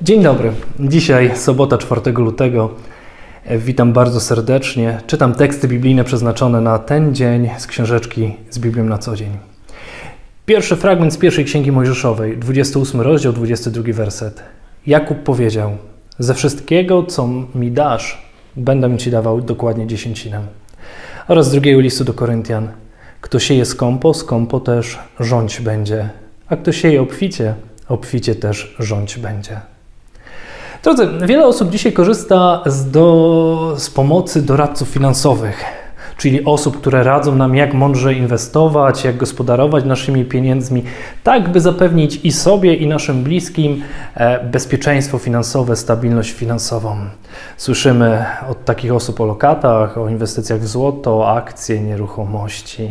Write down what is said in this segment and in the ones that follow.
Dzień dobry. Dzisiaj sobota 4 lutego. Witam bardzo serdecznie. Czytam teksty biblijne przeznaczone na ten dzień z książeczki z Biblią na co dzień. Pierwszy fragment z pierwszej Księgi Mojżeszowej, 28 rozdział, 22 werset. Jakub powiedział: ze wszystkiego, co mi dasz, będę ci dawał dokładnie dziesięcinę. Oraz z drugiego listu do Koryntian. Kto sieje skąpo też rządź będzie. A kto sieje obficie też rządź będzie. Drodzy, wiele osób dzisiaj korzysta z pomocy doradców finansowych, czyli osób, które radzą nam, jak mądrze inwestować, jak gospodarować naszymi pieniędzmi, tak by zapewnić i sobie, i naszym bliskim bezpieczeństwo finansowe, stabilność finansową. Słyszymy od takich osób o lokatach, o inwestycjach w złoto, akcje, nieruchomości.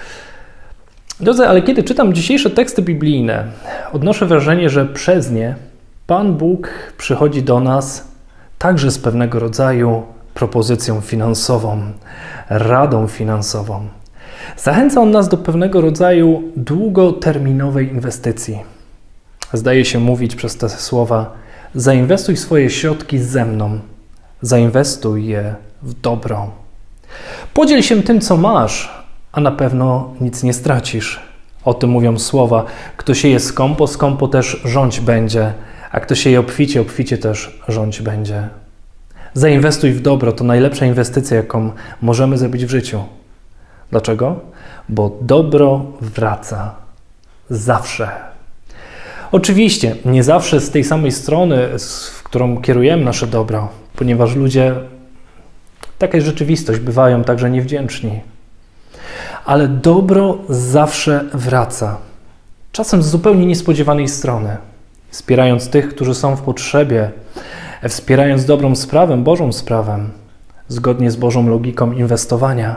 Drodzy, ale kiedy czytam dzisiejsze teksty biblijne, odnoszę wrażenie, że przez nie Pan Bóg przychodzi do nas także z pewnego rodzaju propozycją finansową, radą finansową. Zachęca On nas do pewnego rodzaju długoterminowej inwestycji. Zdaje się mówić przez te słowa: zainwestuj swoje środki ze mną, zainwestuj je w dobro. Podziel się tym, co masz, a na pewno nic nie stracisz. O tym mówią słowa: kto sieje skąpo też rządź będzie, a kto sieje obficie też rządź będzie. Zainwestuj w dobro, to najlepsza inwestycja, jaką możemy zrobić w życiu. Dlaczego? Bo dobro wraca zawsze. Oczywiście nie zawsze z tej samej strony, w którą kierujemy nasze dobro, ponieważ ludzie, taka jest rzeczywistość, bywają także niewdzięczni. Ale dobro zawsze wraca. Czasem z zupełnie niespodziewanej strony. Wspierając tych, którzy są w potrzebie, wspierając dobrą sprawę, Bożą sprawę, zgodnie z Bożą logiką inwestowania,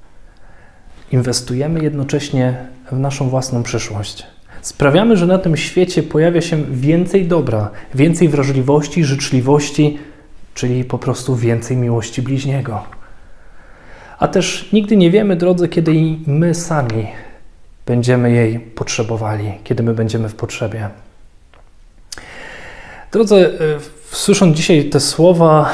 inwestujemy jednocześnie w naszą własną przyszłość. Sprawiamy, że na tym świecie pojawia się więcej dobra, więcej wrażliwości, życzliwości, czyli po prostu więcej miłości bliźniego. A też nigdy nie wiemy, drodzy, kiedy i my sami będziemy jej potrzebowali, kiedy my będziemy w potrzebie. Drodzy, słysząc dzisiaj te słowa,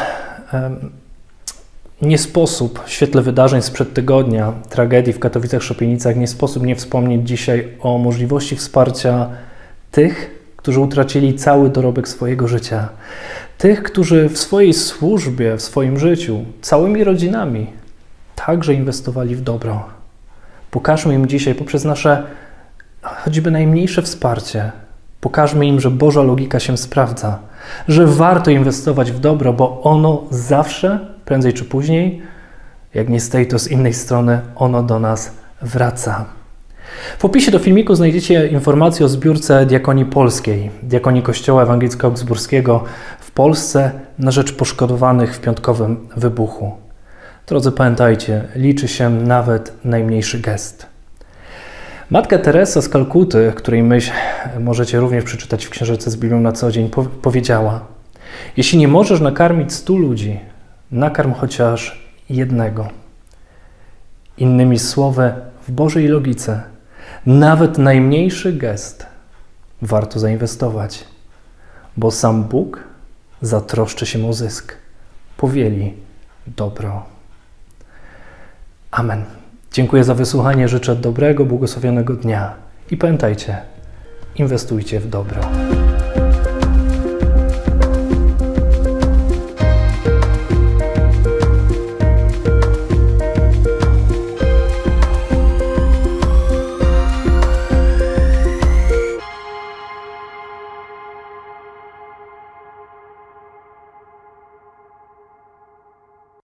nie sposób w świetle wydarzeń sprzed tygodnia, tragedii w Katowicach-Szopienicach, nie sposób nie wspomnieć dzisiaj o możliwości wsparcia tych, którzy utracili cały dorobek swojego życia. Tych, którzy w swojej służbie, w swoim życiu, całymi rodzinami także inwestowali w dobro. Pokażmy im dzisiaj poprzez nasze choćby najmniejsze wsparcie, pokażmy im, że Boża logika się sprawdza, że warto inwestować w dobro, bo ono zawsze, prędzej czy później, jak nie z tej, to z innej strony, ono do nas wraca. W opisie do filmiku znajdziecie informacje o zbiórce Diakonii Polskiej, Diakonii Kościoła Ewangelicko-Augsburskiego w Polsce na rzecz poszkodowanych w piątkowym wybuchu. Drodzy, pamiętajcie, liczy się nawet najmniejszy gest. Matka Teresa z Kalkuty, której myśl możecie również przeczytać w książeczce z Biblią na co dzień, powiedziała: jeśli nie możesz nakarmić 100 ludzi, nakarm chociaż jednego. Innymi słowy, w Bożej logice, nawet najmniejszy gest warto zainwestować, bo sam Bóg zatroszczy się o zysk, powieli dobro. Amen. Dziękuję za wysłuchanie, życzę dobrego, błogosławionego dnia i pamiętajcie, inwestujcie w dobro.